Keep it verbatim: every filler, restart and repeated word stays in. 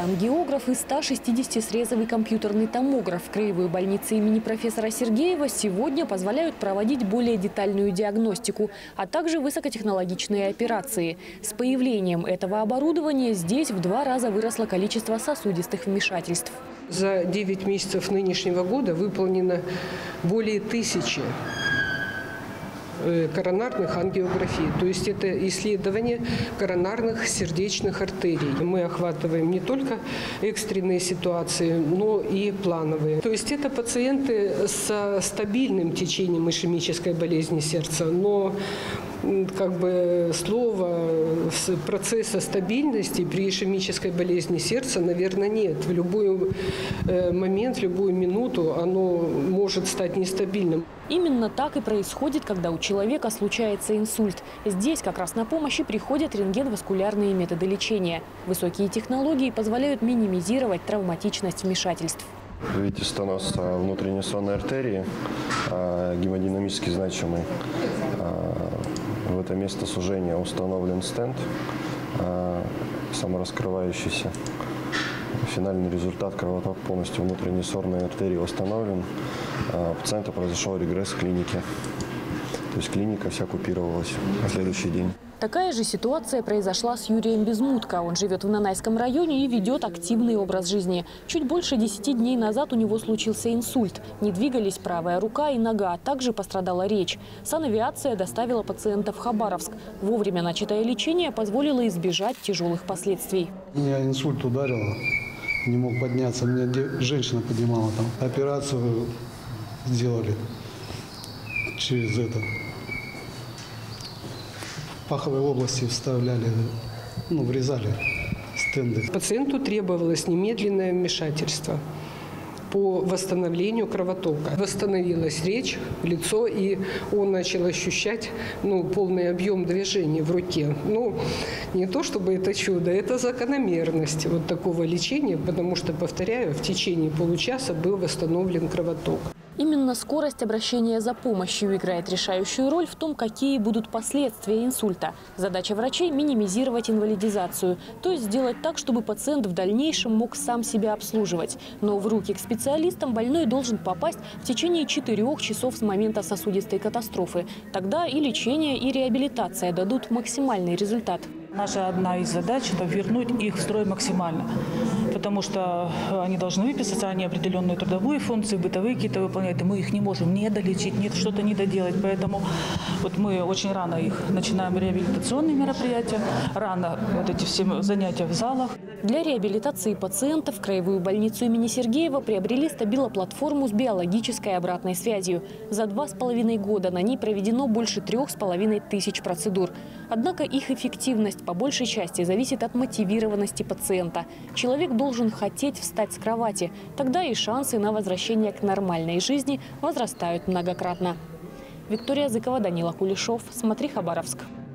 ангиограф и ста шестидесятисрезовый компьютерный томограф в краевой больнице имени профессора Сергеева сегодня позволяют проводить более детальную диагностику, а также высокотехнологичные операции. С появлением этого оборудования здесь в два раза выросло количество сосудистых вмешательств. За девять месяцев нынешнего года выполнено более тысячи коронарных ангиографий. То есть это исследование коронарных сердечных артерий. Мы охватываем не только экстренные ситуации, но и плановые. То есть это пациенты со стабильным течением ишемической болезни сердца, но как бы слово процесса стабильности при ишемической болезни сердца, наверное, нет. В любой момент, в любую минуту оно может стать нестабильным. Именно так и происходит, когда у человека случается инсульт. Здесь как раз на помощь и приходят рентгеноваскулярные методы лечения. Высокие технологии позволяют минимизировать травматичность вмешательств. Видите, стеноз внутренней сонной артерии, гемодинамически значимый. В это место сужения установлен стенд, самораскрывающийся. Финальный результат: кровоток полностью внутренней сонной артерии восстановлен. У пациента произошел регресс в клинике. То есть клиника вся купировалась на следующий день. Такая же ситуация произошла с Юрием Безмутко. Он живет в Нанайском районе и ведет активный образ жизни. Чуть больше десяти дней назад у него случился инсульт. Не двигались правая рука и нога, а также пострадала речь. Санавиация доставила пациента в Хабаровск. Вовремя начатое лечение позволило избежать тяжелых последствий. Меня инсульт ударило, не мог подняться. Меня женщина поднимала там. Операцию сделали через это. В паховой области вставляли, ну, врезали стенды. Пациенту требовалось немедленное вмешательство по восстановлению кровотока. Восстановилась речь, лицо, и он начал ощущать ну, полный объем движений в руке. Ну, не то чтобы это чудо, это закономерность вот такого лечения, потому что, повторяю, в течение получаса был восстановлен кровоток. Именно скорость обращения за помощью играет решающую роль в том, какие будут последствия инсульта. Задача врачей – минимизировать инвалидизацию, то есть сделать так, чтобы пациент в дальнейшем мог сам себя обслуживать. Но в руки к специалистам больной должен попасть в течение четырёх часов с момента сосудистой катастрофы. Тогда и лечение, и реабилитация дадут максимальный результат. Наша одна из задач – это вернуть их в строй максимально, потому что они должны выписаться, они определенную трудовую функцию, бытовые какие-то выполняют, и мы их не можем не долечить, не что-то не доделать. Поэтому вот мы очень рано их начинаем реабилитационные мероприятия, рано вот эти все занятия в залах. Для реабилитации пациентов краевую больницу имени Сергеева приобрели стабилоплатформу с биологической обратной связью. За два с половиной года на ней проведено больше трех с половиной тысяч процедур. Однако их эффективность по большей части зависит от мотивированности пациента. Человек должен хотеть встать с кровати. Тогда и шансы на возвращение к нормальной жизни возрастают многократно. Виктория Зыкова, Данила Кулешов. Смотри, Хабаровск.